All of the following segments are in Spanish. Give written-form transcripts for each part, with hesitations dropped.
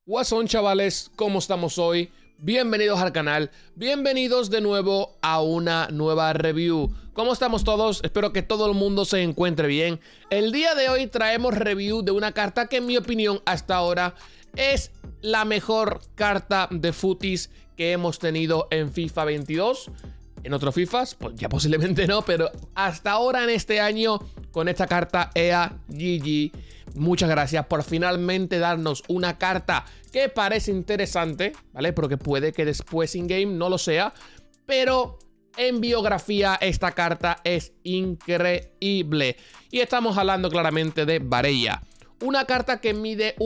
What's on, chavales, ¿cómo estamos hoy? Bienvenidos al canal, bienvenidos de nuevo a una nueva review. ¿Cómo estamos todos? Espero que todo el mundo se encuentre bien. El día de hoy traemos review de una carta que en mi opinión hasta ahora es la mejor carta de footies que hemos tenido en FIFA 22. En otros FIFAs, pues ya posiblemente no, pero hasta ahora en este año con esta carta EA GG. Muchas gracias por finalmente darnos una carta que parece interesante, ¿vale? Pero que puede que después in-game no lo sea. Pero en biografía esta carta es increíble. Y estamos hablando claramente de Varela. Una carta que mide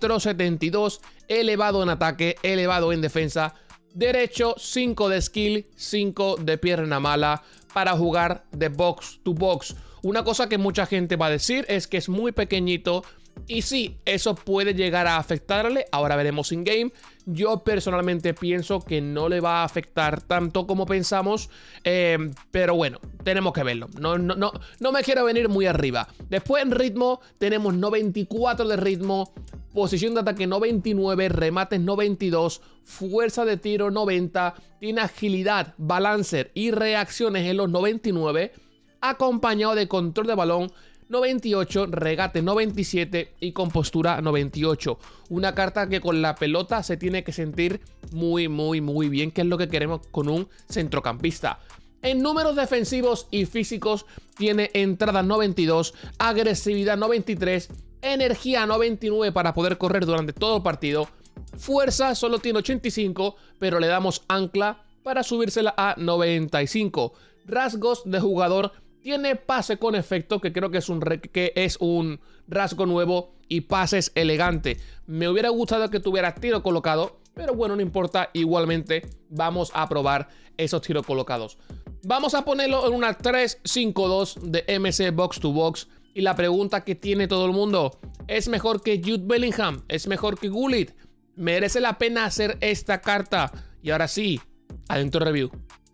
1,72 m, elevado en ataque, elevado en defensa. Derecho, 5 de skill, 5 de pierna mala para jugar de box to box. Una cosa que mucha gente va a decir es que es muy pequeñito y sí, eso puede llegar a afectarle. Ahora veremos in game. Yo personalmente pienso que no le va a afectar tanto como pensamos, pero bueno, tenemos que verlo. No me quiero venir muy arriba. Después en ritmo tenemos 94 de ritmo, posición de ataque 99, remates 92, fuerza de tiro 90, tiene agilidad, balancer y reacciones en los 99, acompañado de control de balón 98, regate 97 y compostura 98. Una carta que con la pelota se tiene que sentir muy bien, que es lo que queremos con un centrocampista. En números defensivos y físicos tiene entrada 92, agresividad 93, energía 99 para poder correr durante todo el partido. Fuerza solo tiene 85, pero le damos ancla para subírsela a 95. Rasgos de jugador, tiene pase con efecto, que creo que es un rasgo nuevo, y pases elegante. Me hubiera gustado que tuviera tiro colocado, pero bueno, no importa. Igualmente vamos a probar esos tiros colocados. Vamos a ponerlo en una 3-5-2 de MC Box to Box. Y la pregunta que tiene todo el mundo: ¿es mejor que Jude Bellingham? ¿Es mejor que Gullit? ¿Merece la pena hacer esta carta? Y ahora sí, adentro review.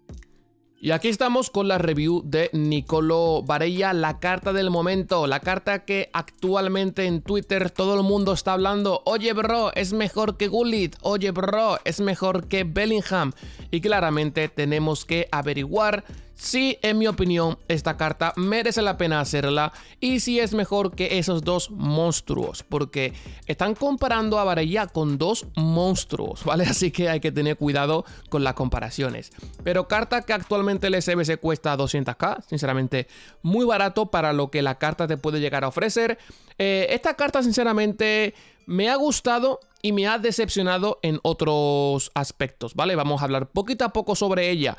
Y aquí estamos con la review de Nicolo Varela, la carta del momento, la carta que actualmente en Twitter todo el mundo está hablando. Oye bro, es mejor que Gullit, oye bro, es mejor que Bellingham. Y claramente tenemos que averiguar si, en mi opinión, esta carta merece la pena hacerla y si es mejor que esos dos monstruos, porque están comparando a Varela con dos monstruos, ¿vale? Así que hay que tener cuidado con las comparaciones. Pero carta que actualmente el SBC cuesta 200k, sinceramente muy barato para lo que la carta te puede llegar a ofrecer. Esta carta sinceramente me ha gustado y me ha decepcionado en otros aspectos, ¿vale? Vamos a hablar poquito a poco sobre ella.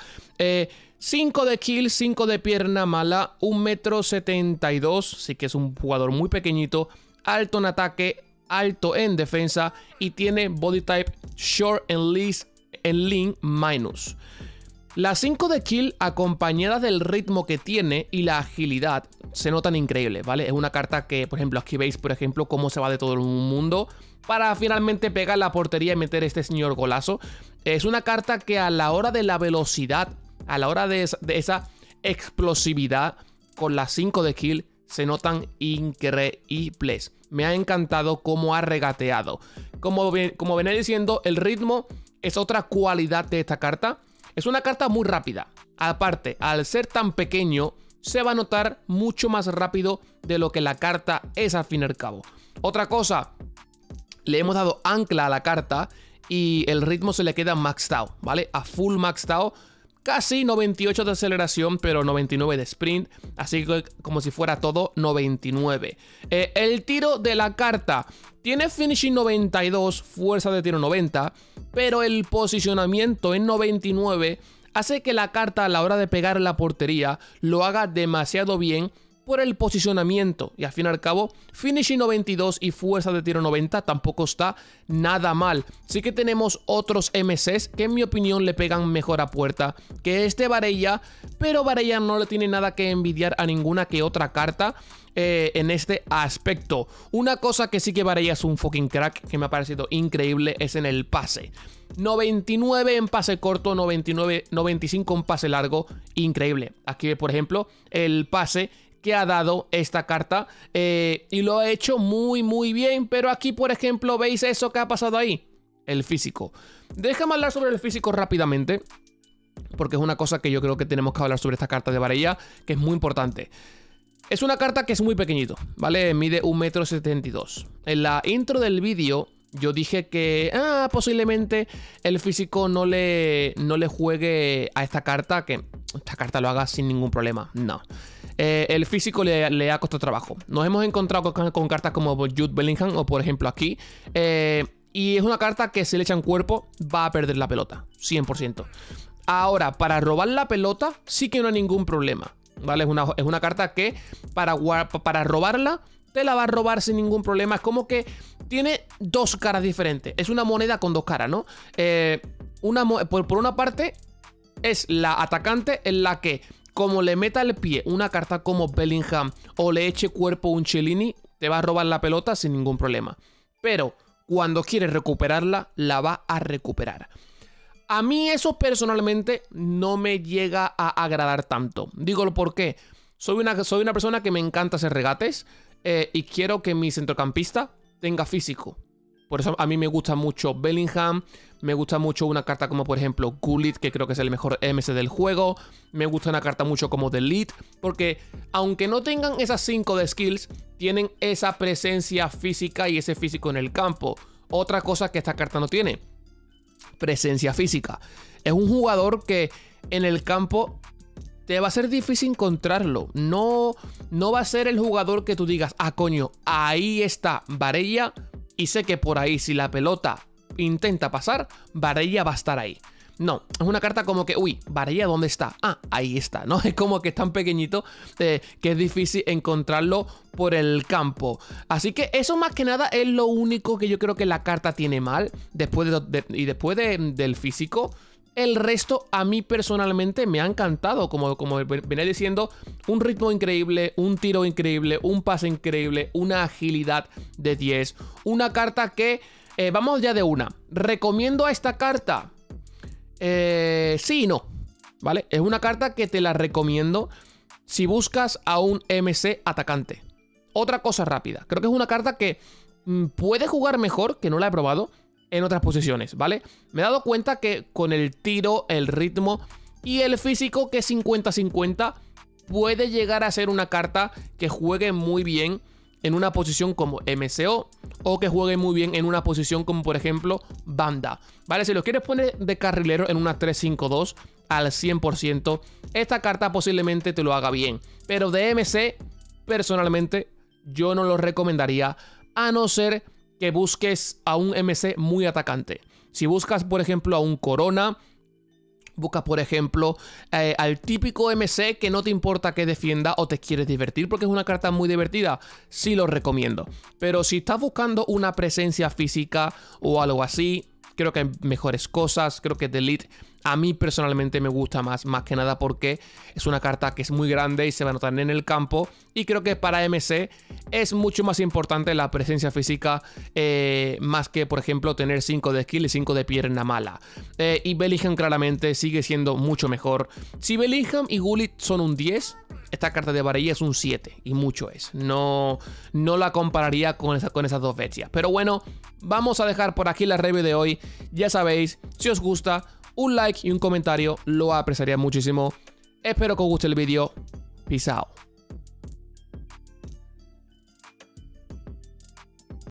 5 de kill, 5 de pierna mala, 1,72 m, sí que es un jugador muy pequeñito, alto en ataque, alto en defensa y tiene body type short and lean minus. Las 5 de kill acompañadas del ritmo que tiene y la agilidad se notan increíbles, ¿vale? Es una carta que, por ejemplo, aquí veis, por ejemplo, cómo se va de todo el mundo para finalmente pegar la portería y meter este señor golazo. Es una carta que a la hora de la velocidad, a la hora de esa explosividad, con las 5 de kill se notan increíbles. Me ha encantado cómo ha regateado. Como venía diciendo, el ritmo es otra cualidad de esta carta. Es una carta muy rápida. Aparte, al ser tan pequeño, se va a notar mucho más rápido de lo que la carta es al fin y al cabo. Otra cosa, le hemos dado ancla a la carta y el ritmo se le queda maxed out, ¿vale? A full maxed out. Casi 98 de aceleración, pero 99 de sprint. Así que como si fuera todo 99. El tiro de la carta tiene finishing 92, fuerza de tiro 90. Pero el posicionamiento en 99 hace que la carta a la hora de pegar en la portería lo haga demasiado bien por el posicionamiento. Y al fin y al cabo, finishing 92 y fuerza de tiro 90 tampoco está nada mal. Sí que tenemos otros MCs que en mi opinión le pegan mejor a puerta que este Varela, pero Varela no le tiene nada que envidiar a ninguna que otra carta en este aspecto. Una cosa que sí que Varela es un fucking crack, que me ha parecido increíble, es en el pase. 99 en pase corto, 95 en pase largo, increíble. Aquí por ejemplo el pase que ha dado esta carta y lo ha hecho muy bien. Pero aquí, por ejemplo, ¿veis eso que ha pasado ahí? El físico. Déjame hablar sobre el físico rápidamente, porque es una cosa que yo creo que tenemos que hablar sobre esta carta de varilla, que es muy importante. Es una carta que es muy pequeñito, ¿vale? Mide 1,72 m. En la intro del vídeo yo dije que posiblemente el físico no le juegue a esta carta, que esta carta lo haga sin ningún problema. No. El físico le ha costado trabajo. Nos hemos encontrado con cartas como Jude Bellingham o por ejemplo aquí. Y es una carta que si le echan cuerpo va a perder la pelota, 100%. Ahora, para robar la pelota sí que no hay ningún problema, ¿vale? Es una carta que para robarla te la va a robar sin ningún problema. Es como que tiene dos caras diferentes. Es una moneda con dos caras, ¿no? Por una parte es la atacante, en la que como le meta el pie una carta como Bellingham o le eche cuerpo un Chiellini, te va a robar la pelota sin ningún problema. Pero cuando quieres recuperarla, la va a recuperar. A mí eso personalmente no me llega a agradar tanto. Dígolo por qué. Soy una persona que me encanta hacer regates y quiero que mi centrocampista tenga físico. Por eso a mí me gusta mucho Bellingham, me gusta mucho una carta como por ejemplo Gullit, que creo que es el mejor MC del juego. Me gusta una carta mucho como The Lead, porque aunque no tengan esas 5 de skills, tienen esa presencia física y ese físico en el campo. Otra cosa que esta carta no tiene: presencia física. Es un jugador que en el campo te va a ser difícil encontrarlo. No va a ser el jugador que tú digas, coño, ahí está Varela y sé que por ahí si la pelota intenta pasar, Varela va a estar ahí. No, es una carta como que, uy, Varela, ¿dónde está? Ahí está, ¿no? Es como que es tan pequeñito que es difícil encontrarlo por el campo. Así que eso más que nada es lo único que yo creo que la carta tiene mal. Después del físico, el resto a mí personalmente me ha encantado. Como venía diciendo, un ritmo increíble, un tiro increíble, un pase increíble, una agilidad de 10. Una carta que, vamos ya de una. ¿Recomiendo a esta carta? Sí y no, ¿vale? Es una carta que te la recomiendo si buscas a un MC atacante. Otra cosa rápida, creo que es una carta que puede jugar mejor, que no la he probado, en otras posiciones, ¿vale? Me he dado cuenta que con el tiro, el ritmo y el físico, que es 50-50, puede llegar a ser una carta que juegue muy bien en una posición como MCO, o que juegue muy bien en una posición como por ejemplo banda, ¿vale? Si lo quieres poner de carrilero en una 3-5-2 al 100%, esta carta posiblemente te lo haga bien. Pero de MC, personalmente, yo no lo recomendaría, a no ser que busques a un MC muy atacante. Si buscas, por ejemplo, a un Corona, busca, por ejemplo, al típico MC que no te importa que defienda o te quieres divertir, porque es una carta muy divertida, sí lo recomiendo. Pero si estás buscando una presencia física o algo así, creo que hay mejores cosas. Creo que The Lead a mí personalmente me gusta más que nada porque es una carta que es muy grande y se va a notar en el campo. Y creo que para MC es mucho más importante la presencia física, más que, por ejemplo, tener 5 de skill y 5 de pierna mala. Y Bellingham claramente sigue siendo mucho mejor. Si Bellingham y Gullit son un 10, esta carta de Varela es un 7, y mucho es. No la compararía con esas dos bestias. Pero bueno, vamos a dejar por aquí la review de hoy. Ya sabéis, si os gusta, un like y un comentario lo apreciaría muchísimo. Espero que os guste el vídeo. Peace out.